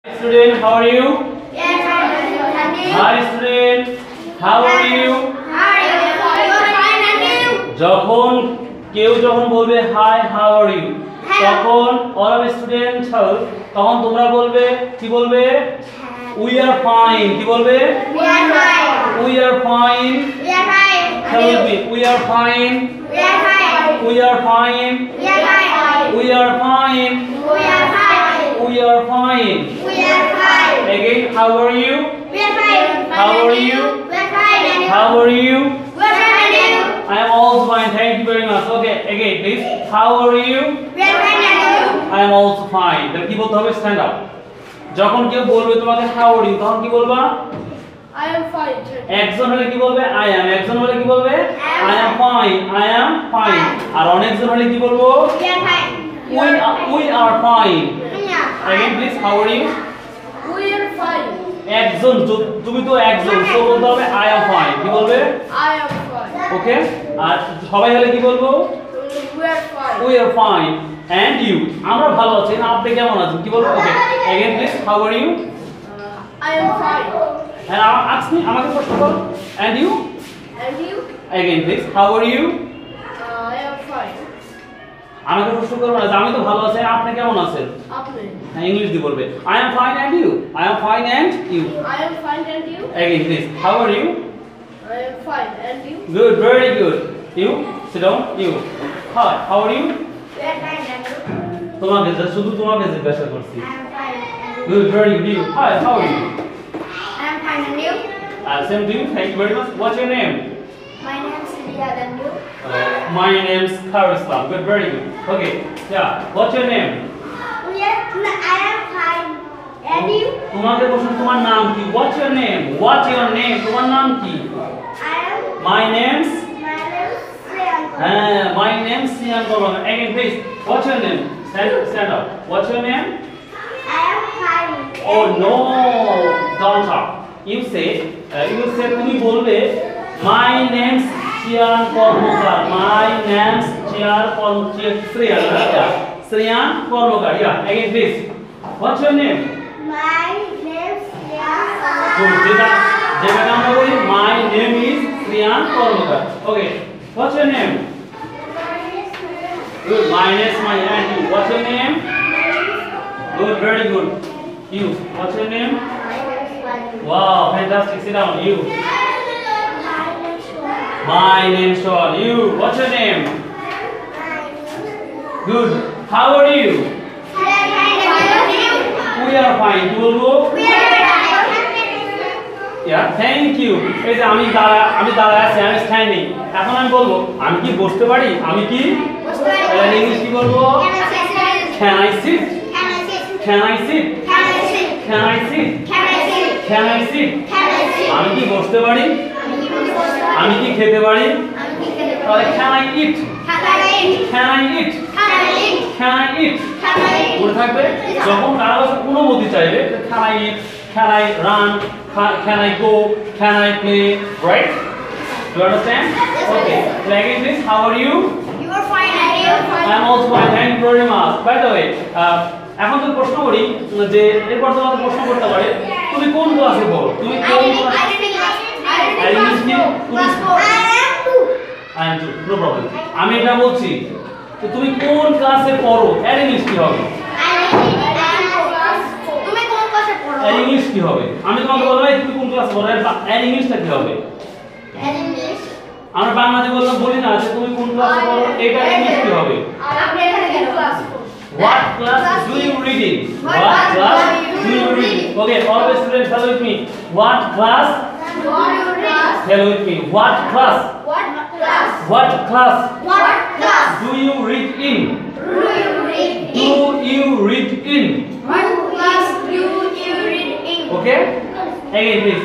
Student, how are you? Yes, Hi student, how are you? যখন কেউ যখন বলবে হাই হাউ আর ইউ তখন অল অফ স্টুডেন্ট তখন তোমরা বলবে কি বলবে উই আর ফাইন কি বলবে we are fine tell me we are fine we are fine we are fine we are fine again how are you how are you how are you I am also fine thank you very much okay again please how are you I am also fine then কি বলতে হবে stand up যখন কেউ বলবে তোমাকে how are you তখন কি বলবা I am fine একজন হলে কি বলবে I am একজন হলে কি বলবে I am fine আর অনেকজন হলে কি বলবো we are fine again please how are you we are fine একজন তুমি তো একজন তো বলতে হবে I am fine কি বলবে I am fine ওকে আর সবাই হলে কি বলবো we are fine and you আমরা ভালো আছি না আপনি কেমন আছেন কি বলবো ওকে again please how are you I am fine and ask me আমাকে প্রশ্ন করো and you again please how are you I am fine আমাকে প্রশ্ন করো না আমি তো ভালো আছি আপনি কেমন আছেন আপনি হ্যাঁ ইংলিশ দিয়ে বলবে I am fine and you I am fine and you I am fine and you again please how are you I am fine and you good very good you sit down you hi how are you we are fine and you তোমাকে শুধু তোমাকে জিজ্ঞাসা করছি I am fine and you good very good you hi how are you I am fine and you same to you thank you very much what's your name my name is Riyad and you my name's Karislam good very good okay yeah what's your name I am fine and you তোমাকে প্রশ্ন তোমার নাম কি what's your name তোমার নাম কি I am my name's Sriyan my name's Sian Korban again please what's your name stand up what's your name I am fine oh no don't talk you say তুমি বলবে my name's Sian Korban my name's Sriyan Korban yeah again please what's your name my name is Sriyan good যেটা আমরা বলি my name is Sriyan Korban okay what's your name good my name is my and you what's your name good very good you what's your name wow fantastic sit down you my name is Sean you what's your name good how are you we are fine কি বলবো yeah thank you এই যে আমি দাঁড়ায় আছি আমি standing এখন আমি বলবো আমি কি বসতে পারি আমি কি তাহলে ইংলিশ কি বলবো can I sit can I sit can I sit can I sit আমি কি বসতে পারি আমি কি খেতে পারি তাহলে can I eat can I eat can I eat মনে থাকবে যখন কারো কাছে অনুমতি চাইবে can I eat can I run can I go can I play right do you understand okay again please how are you you are fine and you are fine I am also fine thank you very much by the way এখন তো প্রশ্ন করি যে এরপর তোমাকে প্রশ্ন করতে পারে তুমি কোন ক্লাসে পড়ো তুমি কোন I am 2 no problem আমি এটা বলছি তো তুমি কোন ক্লাসে পড়ো এর ইংলিশ কি হবে তুমি কোন ক্লাসে পড়ো এর ইংলিশ কি হবে আমি তোমাকে বলবো তুমি কোন ক্লাসে পড়ো এর ইংলিশটা কি হবে এর ইংলিশ আমরা বাংলাতে বলি না যে তুমি কোন ক্লাসে পড়ো এটা ইংলিশ কি হবে আপনি এখানে কোন class what class do you read in what class do you read okay all the students tell with me what class tell with me what class do you read in do you read in what class do you read in okay again please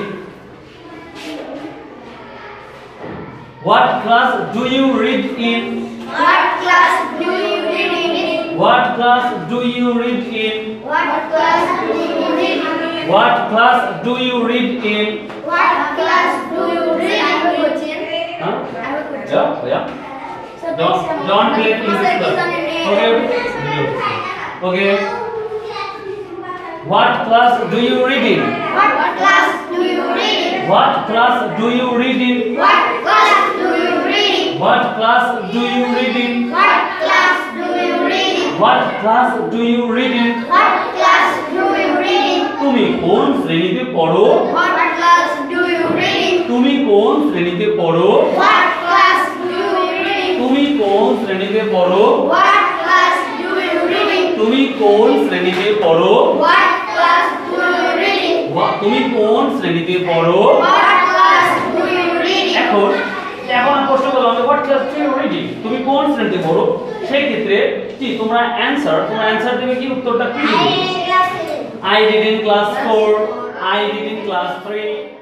what class do you read in what class do you read in what class do you read in what class do you read in what class do you read in what class do you read in huh yeah don't play in this class okay okay What class do you read in? What class do you read in? What class do you read in? What class do you read in? What class do you read in? What class do you read in? What class do you read in? What class do you read in? তুমি কোন শ্রেণীতে পড়ো? What class do you read in? তুমি কোন শ্রেণীতে পড়ো? What class do you read in? তুমি কোন শ্রেণীতে পড়ো? What class do you read in? তুমি কোন শ্রেণীতে পড়ো? What class do you read in? তুমি কোন শ্রেণীতে পড়ো? What class do you read in? এখন আমি প্রশ্ন করলাম যে what class do you reading, তুমি কোন শ্রেণীতে পড়ো? সেই ক্ষেত্রে কি তোমরা অ্যানসার দেবে কি উত্তরটা কি? I read in class I read in class 4, I read in class 3